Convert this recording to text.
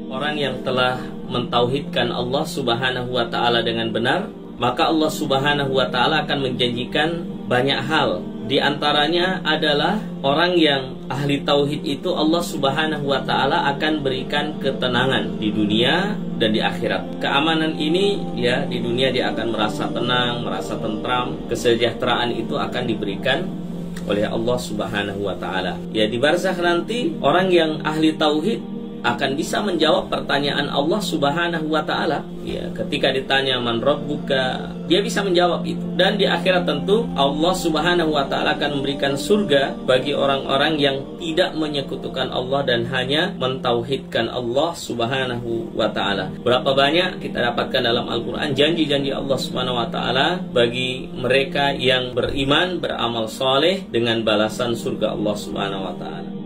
Orang yang telah mentauhidkan Allah Subhanahu wa Ta'ala dengan benar, maka Allah Subhanahu wa Ta'ala akan menjanjikan banyak hal. Di antaranya adalah orang yang ahli tauhid itu Allah Subhanahu wa Ta'ala akan berikan ketenangan di dunia dan di akhirat. Keamanan ini ya, di dunia dia akan merasa tenang, merasa tentram, kesejahteraan itu akan diberikan oleh Allah Subhanahu wa Ta'ala. Ya, di barzakh nanti orang yang ahli tauhid akan bisa menjawab pertanyaan Allah Subhanahu wa Ta'ala. Ya, ketika ditanya man rabbuka, dia bisa menjawab itu. Dan di akhirat tentu Allah Subhanahu wa Ta'ala akan memberikan surga bagi orang-orang yang tidak menyekutukan Allah dan hanya mentauhidkan Allah Subhanahu wa Ta'ala. Berapa banyak kita dapatkan dalam Al-Quran janji-janji Allah Subhanahu wa Ta'ala bagi mereka yang beriman, beramal soleh dengan balasan surga Allah Subhanahu wa Ta'ala.